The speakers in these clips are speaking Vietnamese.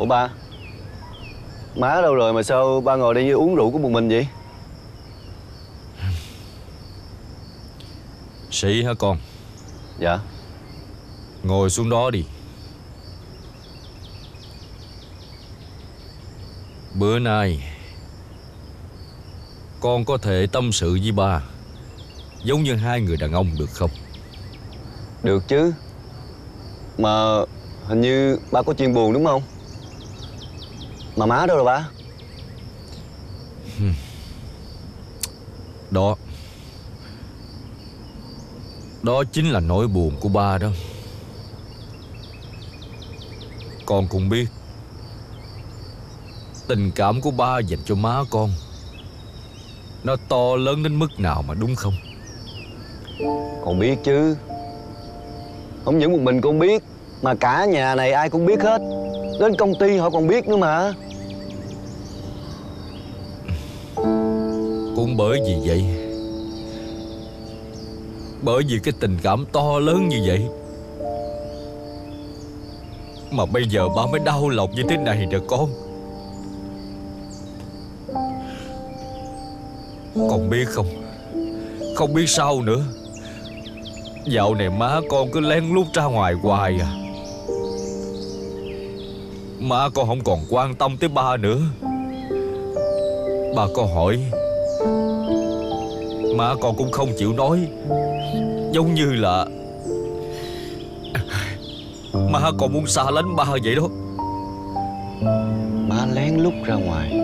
Ủa ba, má đâu rồi mà sao ba ngồi đây uống rượu của một mình vậy? Sĩ hả con? Dạ. Ngồi xuống đó đi. Bữa nay con có thể tâm sự với ba giống như hai người đàn ông được không? Được chứ. Mà hình như ba có chuyện buồn đúng không? Mà má đâu rồi ba? Đó Đó chính là nỗi buồn của ba đó. Con cũng biết tình cảm của ba dành cho má con nó to lớn đến mức nào mà, đúng không? Con biết chứ. Không những một mình con biết, mà cả nhà này ai cũng biết hết. Đến công ty họ còn biết nữa mà. Cũng bởi vì vậy, bởi vì cái tình cảm to lớn như vậy mà bây giờ ba mới đau lòng như thế này nè con. Con biết không, không biết sao nữa, dạo này má con cứ lén lút ra ngoài hoài à. Má con không còn quan tâm tới ba nữa. Ba có hỏi, má con cũng không chịu nói. Giống như là má con muốn xa lánh ba vậy đó. Má lén lút ra ngoài.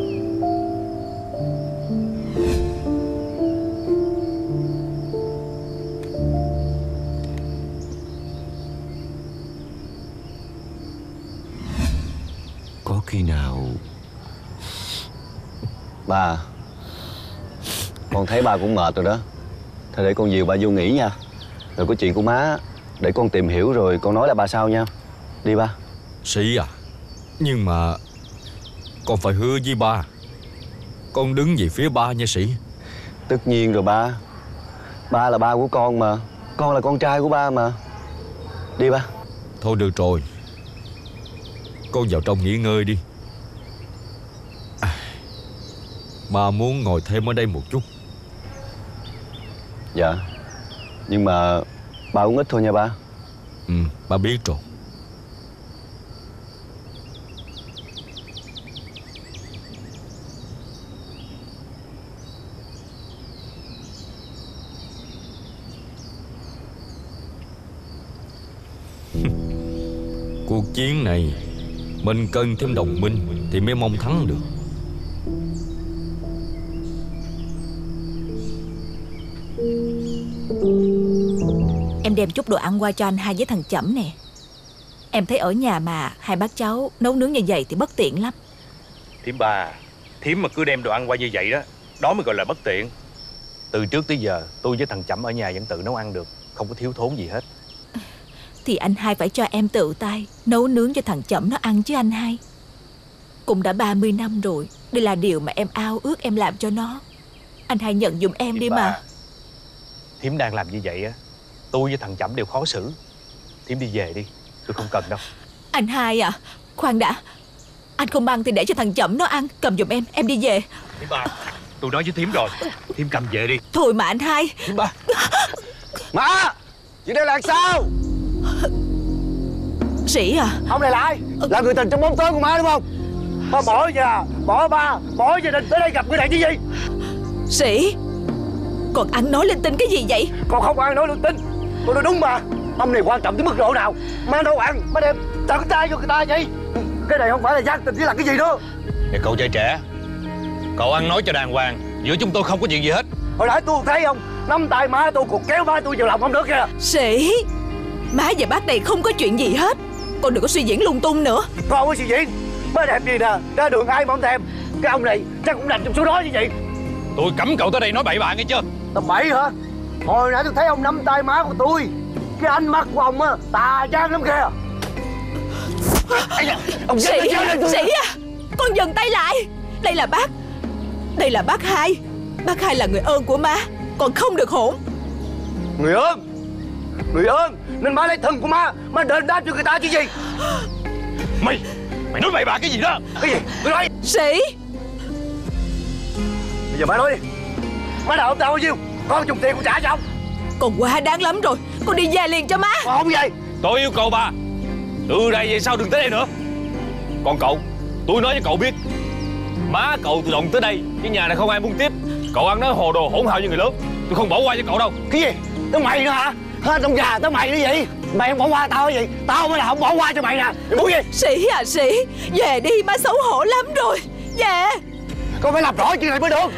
Có khi nào... Ba, con thấy ba cũng mệt rồi đó. Thôi để con dìu ba vô nghỉ nha. Rồi có chuyện của má để con tìm hiểu rồi con nói lại ba sau nha. Đi ba. Sĩ à, nhưng mà con phải hứa với ba, con đứng về phía ba nha Sĩ. Tất nhiên rồi ba. Ba là ba của con mà. Con là con trai của ba mà. Đi ba. Thôi được rồi, con vào trong nghỉ ngơi đi. Ba muốn ngồi thêm ở đây một chút. Dạ. Nhưng mà ba uống ít thôi nha ba. Ba biết rồi. Cuộc chiến này mình cần thêm đồng minh thì mới mong thắng được. Em đem chút đồ ăn qua cho anh hai với thằng Chẩm nè. Em thấy ở nhà mà hai bác cháu nấu nướng như vậy thì bất tiện lắm. Thím ba, thím mà cứ đem đồ ăn qua như vậy đó, đó mới gọi là bất tiện. Từ trước tới giờ tôi với thằng Chẩm ở nhà vẫn tự nấu ăn được, không có thiếu thốn gì hết. Thì anh hai phải cho em tự tay nấu nướng cho thằng Chẩm nó ăn chứ anh hai. Cũng đã 30 năm rồi, đây là điều mà em ao ước em làm cho nó. Anh hai nhận giùm em Thím đi ba, mà. thím đang làm như vậy á, tôi với thằng Chẩm đều khó xử. Thím đi về đi, tôi không cần đâu. Anh hai à, khoan đã. Anh không ăn thì để cho thằng Chẩm nó ăn. Cầm giùm em đi về. Thím ba, tôi nói với thím rồi, thím cầm về đi. Thôi mà anh hai. Thím ba. Má, chuyện đây là sao? Sĩ à. Ông này là ai? Là người tình trong bóng tối của má đúng không? Ba bỏ nhà, bỏ ba, bỏ gia đình tới đây gặp người này chứ gì? Sĩ, còn ăn nói linh tinh cái gì vậy? Con không ăn nói linh tinh. Con nói đúng mà. Ông này quan trọng tới mức độ nào? Má đâu ăn, má đem tận tay cho người ta vậy? Cái này không phải là gian tình chứ là cái gì nữa? Nè cậu trai trẻ, cậu ăn nói cho đàng hoàng, giữa chúng tôi không có chuyện gì hết. Hồi nãy tôi thấy không, nắm tay má tôi còn kéo má tôi vào lòng ông nữa kìa. Sĩ, má và bác này không có chuyện gì hết. Con đừng có suy diễn lung tung nữa. Con không có suy diễn. Má đẹp gì nè, ra đường ai mà không thèm. Cái ông này chắc cũng nằm trong số đó như vậy. Tôi cấm cậu tới đây nói bậy bạ nghe chưa? Tầm bậy hả? Hồi nãy tôi thấy ông nắm tay má của tôi. Cái ánh mắt của ông á, tà gian lắm kìa. Ông Sĩ à, con dừng tay lại. Đây là bác hai. Bác hai là người ơn của má, còn không được hỗn. Người ơn? Người ơn nên má lấy thân của má đền đáp cho người ta chứ gì? Mày Mày nói bậy bạ cái gì đó? Cái gì? Tôi nói. Sĩ. Bây giờ má nói đi. Má nợ ông tao bao nhiêu? Con dùng tiền con trả cho ông. Con quá đáng lắm rồi. Con đi về liền cho má. Con không về. Tôi yêu cầu bà từ đây về sau đừng tới đây nữa. Còn cậu, tôi nói cho cậu biết, má cậu tự động tới đây, cái nhà này không ai muốn tiếp. Cậu ăn nói hồ đồ hỗn hào như người lớn, tôi không bỏ qua cho cậu đâu. Cái gì? Tới mày nữa hả? Hết ông già tới mày nữa vậy? Mày không bỏ qua tao cái gì? Tao mới là không bỏ qua cho mày nè. Mày muốn gì? Sĩ à Sĩ, về đi, má xấu hổ lắm rồi. Về. Con phải làm rõ chuyện này mới được.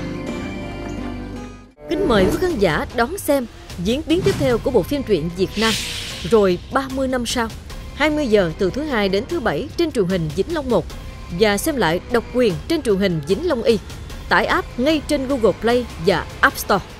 Kính mời quý khán giả đón xem diễn biến tiếp theo của bộ phim truyện Việt Nam Rồi 30 năm sau, 20 giờ từ thứ Hai đến thứ Bảy trên truyền hình Vĩnh Long 1 và xem lại độc quyền trên truyền hình Vĩnh Long Y. Tải app ngay trên Google Play và App Store.